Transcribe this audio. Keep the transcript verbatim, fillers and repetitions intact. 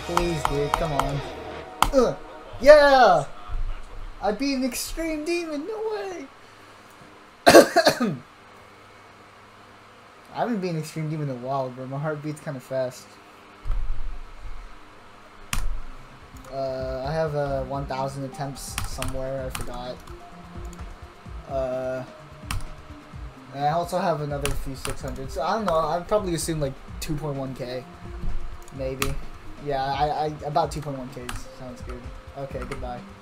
Please, dude, come on. Ugh. Yeah! I beat an extreme demon, no way! I haven't been an extreme demon in a while, bro. My heart beats kind of fast. Uh, I have uh, one thousand attempts somewhere, I forgot. Uh, and I also have another few six hundred, so I don't know, I'd probably assume like two point one K. Maybe. Yeah, I, I about two point one K sounds good. Okay, goodbye.